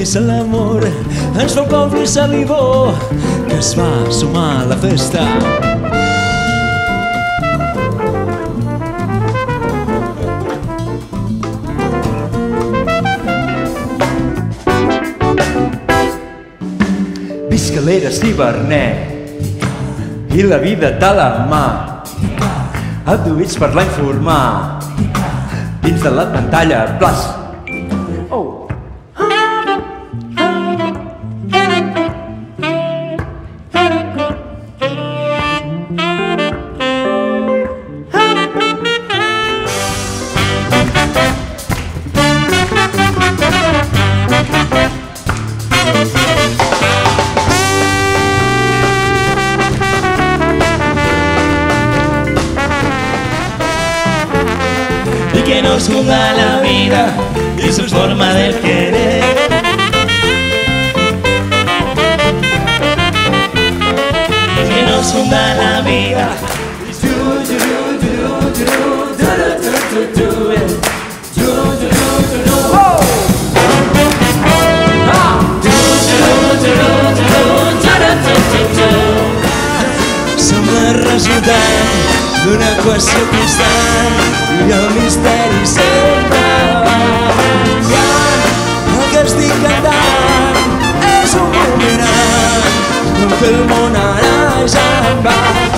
còmplice l'amor, ens fa còmplice l'Ivó, que es va sumar a la festa. Visca l'era cibernet i la vida de la mà, abduïts per la informar, dins de la pantalla plaç. Que nos juzga la vida y su forma de querer. Que nos juzga la vida. Som el resultat d'una equació constant i el misteri sempre avançant. El que estic cantant és un bumerang, com que el món ara ja em va.